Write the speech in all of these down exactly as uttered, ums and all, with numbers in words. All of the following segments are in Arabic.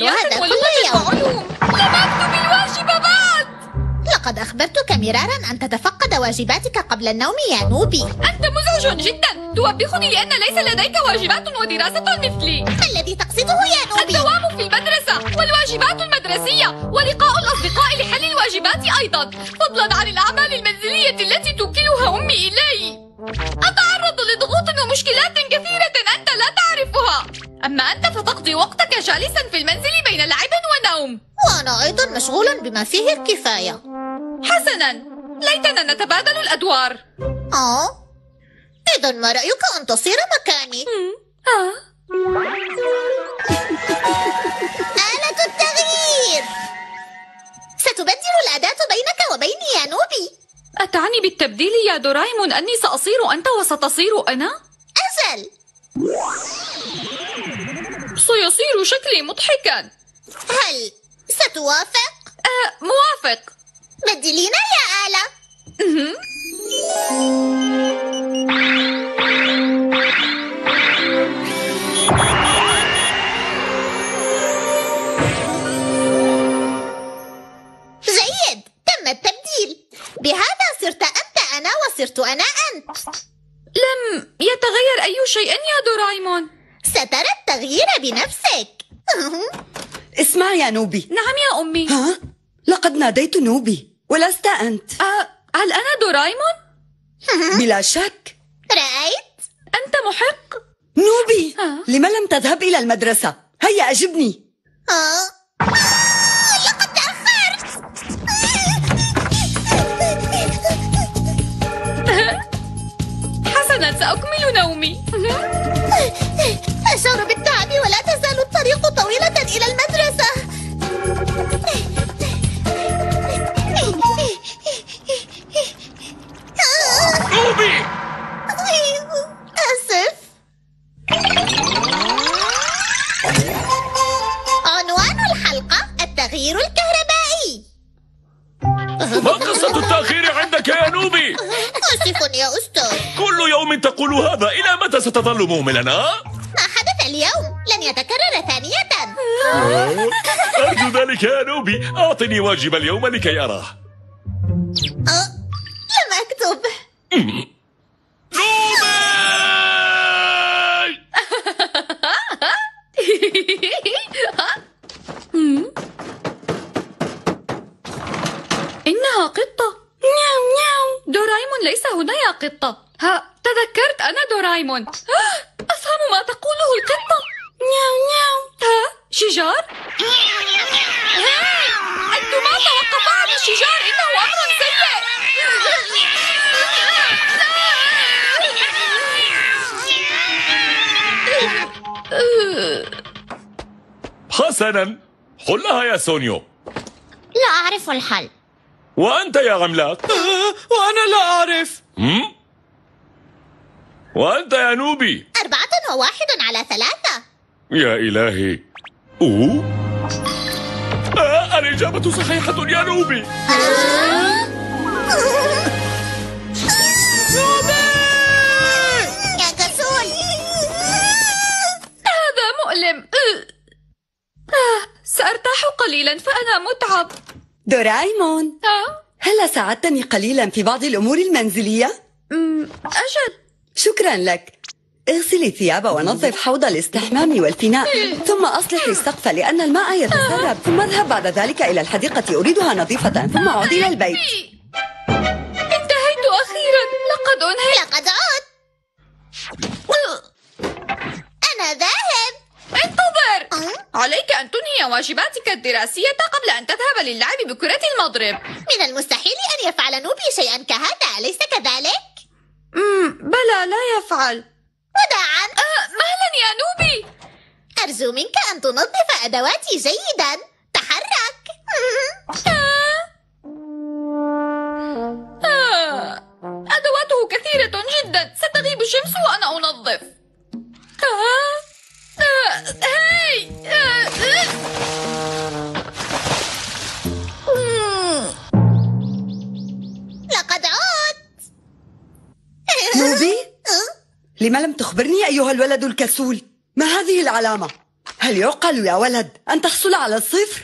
رياضيات ولغة وعلوم. لم أكتب الواجب بعد. لقد أخبرتك مرارا أن تتفقد واجباتك قبل النوم يا نوبي. أنت مزعج جدا. توبخني لأن ليس لديك واجبات ودراسة مثلي. ما الذي تقصده يا نوبي؟ الدوام في المدرسة والواجبات المدرسية ولقاء الأصدقاء لحل الواجبات أيضا، فضلا عن الأعمال المنزلية التي توكلها أمي إلي. أتعرض لضغوط ومشكلات كثيرة أنت لا تعرفها. أما أنت فتقضي وقتك جالسا في المنزل بين لعب ونوم. وأنا أيضا مشغول بما فيه الكفاية. حسنا، ليتنا نتبادل الأدوار. آه إذا ما رأيك أن تصير مكاني؟ آه. آلة التغيير ستبدل الأداة بينك وبيني يا نوبي. أتعني بالتبديل يا دورايمون أني سأصير أنت وستصير أنا؟ أجل. سيصير شكلي مضحكا. هل ستوافق؟ أه موافق. بدلينا يا آلة. جيد، تم التبديل. بهذا صرت أنت أنا وصرت أنا أنت. لم يتغير أي شيء يا دورايمون. سترى التغيير بنفسك. اسمع يا نوبي. نعم يا أمي. ها؟ لقد ناديت نوبي ولست أنت. أه هل أنا دورايمون؟ بلا شك. رأيت؟ أنت محق. نوبي، ها؟ لم لم تذهب إلى المدرسة؟ هيا أجبني. آه. لقد تأخرت. حسنا، سأكمل نومي. أشعر بالتعب ولا تزال الطريق طويلة إلى المدرسة. نوبي! آسف. عنوان الحلقة: التغيير الكهربائي. ما قصة التأخير عندك يا نوبي؟ آسف يا أستاذ. كل يوم تقول هذا، إلى متى ستظل مهملا؟ ما حدث اليوم لن يتكرر ثانية. أرجو ذلك يا نوبي. أعطني واجب اليوم لكي أراه. أه، لم أكتب. نوبي! إنها قطة. نياو نياو. دورايمون ليس هنا يا قطة. ها، تذكرت أنا دورايمون. أفهم ما تقوله القطة. نياو نياو. ها، شجار؟ هاي، أنتما توقفا عن الشجار، إنه أمر سيء. حسنا، حلها يا سونيو. لا أعرف الحل. وأنت يا عملاق؟ وأنا لا أعرف. هم؟ وأنت يا نوبي؟ أربعة وواحد على ثلاثة. يا إلهي. أوه. آه الإجابة صحيحة يا نوبي. يا كسول. هذا مؤلم. آه، سأرتاح قليلا فأنا متعب. دورايمون، ها؟ هل ساعدتني قليلا في بعض الأمور المنزلية؟ أمم، أجل. شكرا لك. اغسلي الثياب ونظف حوض الاستحمام والفناء، ثم أصلحي السقف لأن الماء يتسرب، ثم اذهب بعد ذلك إلى الحديقة أريدها نظيفة، ثم عودي إلى البيت. انتهيت أخيرا. لقد أنهيت. لقد عدت. أنا ذاهب. انتظر. أه؟ عليك أن تنهي واجباتك الدراسية قبل أن تذهب للعب بكرة المضرب. من المستحيل أن يفعل نوبي شيئا كهذا، أليس كذلك؟ أمم، بلى، لا يفعل. وداعا. آه، مهلا يا نوبي. أرجو منك أن تنظف أدواتي جيدا. تحرك. آه. آه. أدواته كثيرة جدا، ستغيب الشمس وأنا أنظف. آه. آه. هاي. آه. مم. لقد عدت. نوبي؟ أه؟ لما لم تخبرني أيها الولد الكسول؟ ما هذه العلامة؟ هل يعقل يا ولد أن تحصل على الصفر؟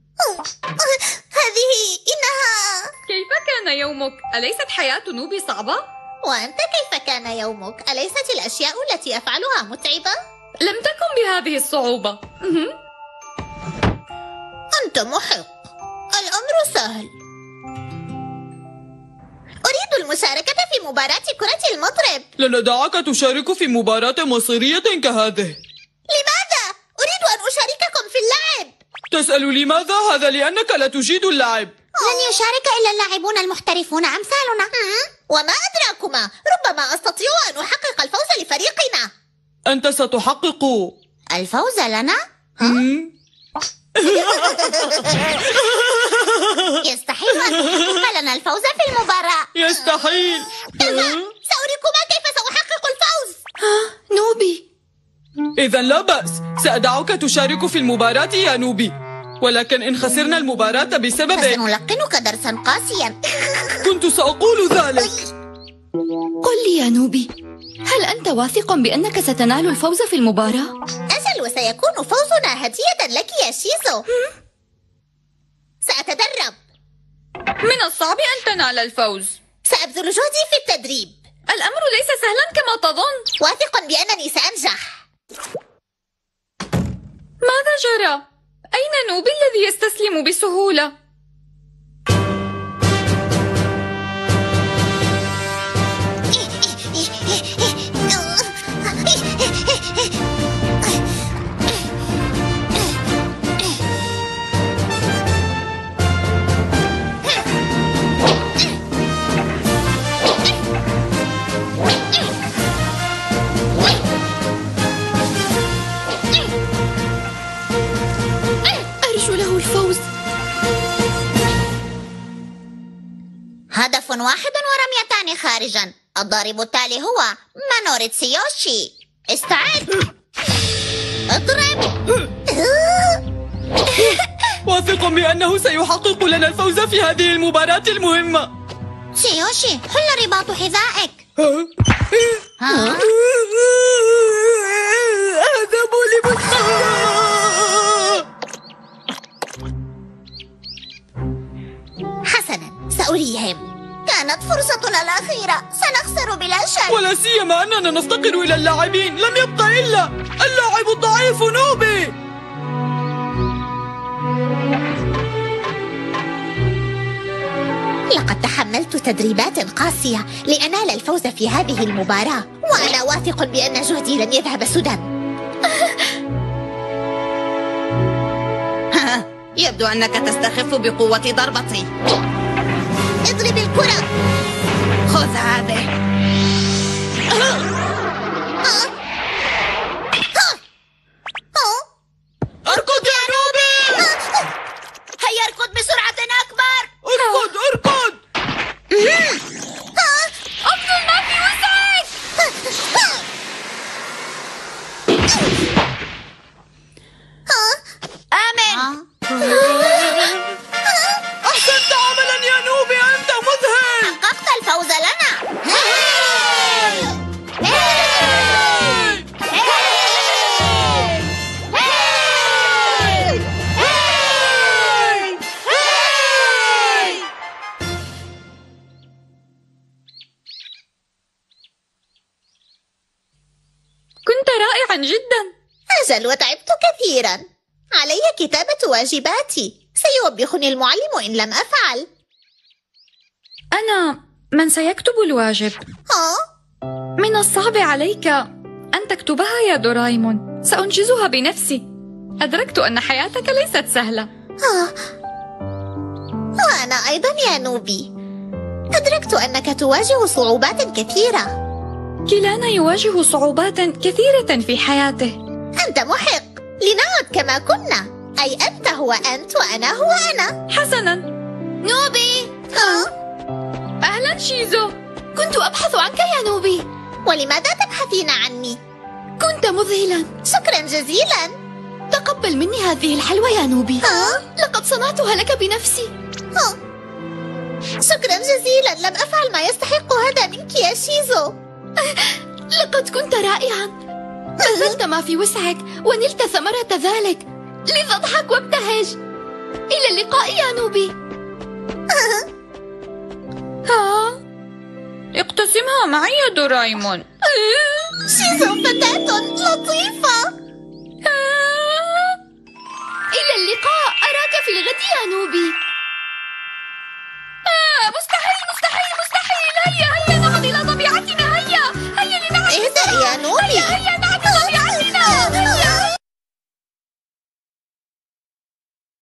هذه إنها... كيف كان يومك؟ أليست حياة نوبي صعبة؟ وأنت كيف كان يومك؟ أليست الأشياء التي أفعلها متعبة؟ لم تكن بهذه الصعوبة. أنت محق. الأمر سهل. أريد المشاركة في مباراة كرة المضرب. لن ندعك تشارك في مباراة مصيرية كهذه. لماذا؟ أريد أن أشارككم في اللعب. تسأل لماذا؟ هذا لأنك لا تجيد اللعب. لن يشارك إلا اللاعبون المحترفون أمثالنا. وما أدراكما، ربما أستطيع أن أحقق الفوز لفريقنا. أنت ستحقق الفوز لنا؟ يستحيل أن تحقق لنا الفوز في المباراة. يستحيل. سأريكما كيف سأحقق الفوز. نوبي، إذا لا بأس، سأدعك تشارك في المباراة يا نوبي، ولكن إن خسرنا المباراة بسبب... فسنلقنك درسا قاسيا. كنت سأقول ذلك. قل لي يا نوبي، هل أنت واثق بأنك ستنال الفوز في المباراة؟ أجل، وسيكون فوزنا هدية لك يا شيزو. سأتدرب. من الصعب أن تنال الفوز. سأبذل جهدي في التدريب. الأمر ليس سهلا كما تظن. واثق بأنني سأنجح. ماذا جرى؟ أين نوبي الذي يستسلم بسهولة؟ أرجو له الفوز. هدف واحد ورميتان خارجا. الضارب التالي هو مانوري تسيوشي. استعد. اضرب. واثق بأنه سيحقق لنا الفوز في هذه المباراة المهمة. تسيوشي، حل رباط حذائك. ها؟ أذهب لمستشفى. حسنا، سأريهم. كانت فرصتنا الأخيرة، سنخسر بلا شك. ولا سيما أننا نفتقر إلى اللاعبين، لم يبق إلا اللاعب الضعيف نوبي. لقد تحملت تدريبات قاسية لأنال الفوز في هذه المباراة، وأنا واثق بأن جهدي لن يذهب سدى. يبدو أنك تستخف بقوة ضربتي. اضرب الكرة. خذ هذه. اركض يا نوبي. هيا اركض بسرعة أكبر. اركض اركض. أبذل ما في وسعك. آمن. أحسنت عملا يا نوبي، أنت مذهل. حققت الفوز لنا. كنت رائعا جدا. أجل، وتعبت كثيرا. علي كتابة واجباتي. سيوبخني المعلم إن لم أفعل. أنا من سيكتب الواجب. ها؟ من الصعب عليك أن تكتبها يا دورايمون. سأنجزها بنفسي. أدركت أن حياتك ليست سهلة. ها؟ وأنا أيضا يا نوبي. أدركت أنك تواجه صعوبات كثيرة. كلانا يواجه صعوبات كثيرة في حياته. أنت محق. لنعد كما كنا، أي أنت هو أنت وأنا هو أنا. حسنا. نوبي. ها؟ أهلا شيزو. كنت أبحث عنك يا نوبي. ولماذا تبحثين عني؟ كنت مذهلا. شكرا جزيلا. تقبل مني هذه الحلوى يا نوبي. ها؟ لقد صنعتها لك بنفسي. ها؟ شكرا جزيلا. لم أفعل ما يستحق هذا منك يا شيزو. لقد كنت رائعا. بذلت ما في وسعك ونلت ثمرة ذلك، لذا اضحك وابتهج. إلى اللقاء يا نوبي. ها؟ اقتسمها معي يا دورايمون. شيزو فتاة لطيفة. إلى اللقاء، أراك في الغد يا نوبي. آه مستحيل مستحيل مستحيل. هيا هيا نعود إلى طبيعتنا. هيا هيا لنعد. اهدأ يا نوبي. هيا هيا